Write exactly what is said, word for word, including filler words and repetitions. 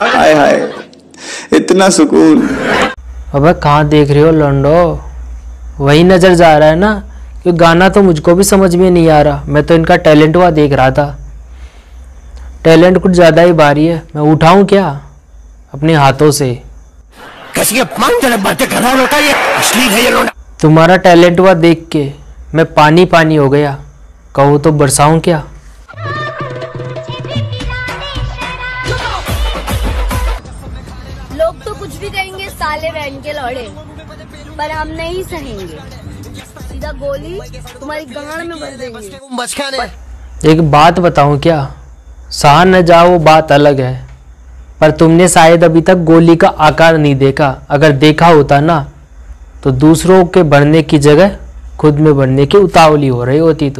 हाय हाय, इतना सुकून। अबे कहाँ देख रहे हो लौंडो, वही नजर जा रहा है ना कि गाना तो मुझको भी समझ में नहीं आ रहा। मैं तो इनका टैलेंट हुआ देख रहा था। टैलेंट कुछ ज्यादा ही भारी है। मैं उठाऊं क्या अपने हाथों से? कैसी अपमानजनक बातें कर रहा है लौंडा, ये अश्लील है ये लौंडा। तुम्हारा टैलेंट हुआ देख के मैं पानी पानी हो गया। कहूँ तो बरसाऊं क्या? लोग तो कुछ भी कहेंगे साले बहन के लौड़े, पर हम नहीं सहेंगे। सीधा गोली तुम्हारी गांड में भर देंगे। एक बात बताऊं क्या, सहा न जाओ वो बात अलग है, पर तुमने शायद अभी तक गोली का आकार नहीं देखा। अगर देखा होता ना तो दूसरों के बढ़ने की जगह खुद में बढ़ने की उतावली हो रही होती। तो